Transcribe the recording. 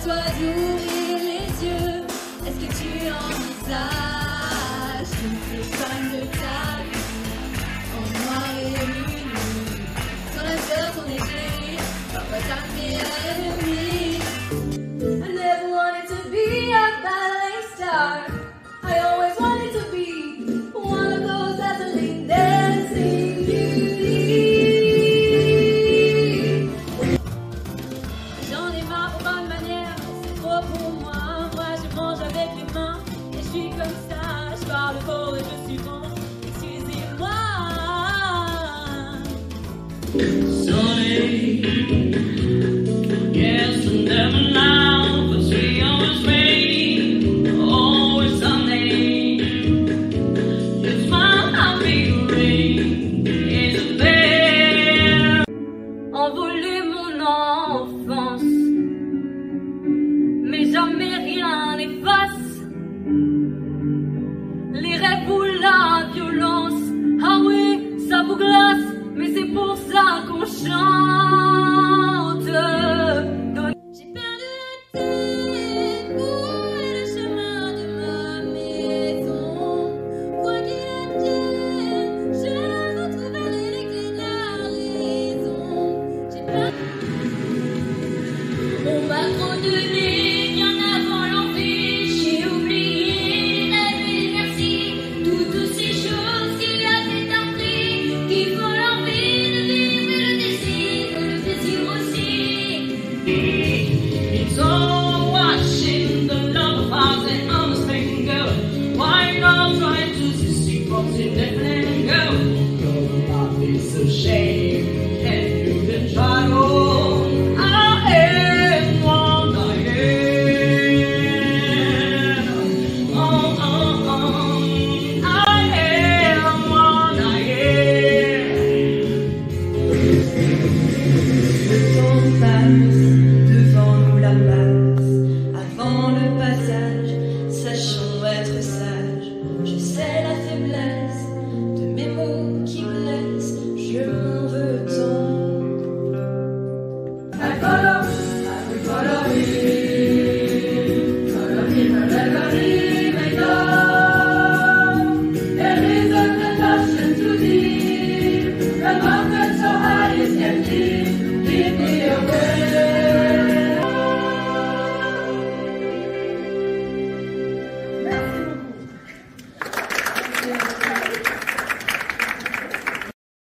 toi d'ouvrir les yeux. Est-ce que tu envisages une campagne de ta vie en noir et lumineux? Sur la fleur ton égérie, parfois ta meilleure ennemie. I never wanted to be a ballet star. I always wanted to be one of those dazzling dancing beauties. J'en ai marre pour bonne manière, c'est trop pour moi. Moi je mange avec les mains et je suis comme ça. Je parle fort et je suis bon, excusez-moi. Sunny, yes, and never now, but we always rain, always Sunday. It's my happy rain, it's there. Envoler mon enfance, mais jamais rien n'efface les rêves ou la violence. Ah oui, ça vous glace, mais c'est pour ça qu'on chante. J'ai perdu la tête pour le chemin de ma maison. Quoi qu'il advienne, je retrouverai les clés de la raison. J'ai perdu. On m'a trop donné bien avant l'envie. J'ai oublié la vie, merci. Toutes ces choses qui avaient un prix, qui font l'envie de vivre et le désir aussi. It's all watching the love of ours and understanding, girl. Why not try to see what's indefinite, girl? Your life is a shame, and you can try on. I am one I am. I am one I am. Don't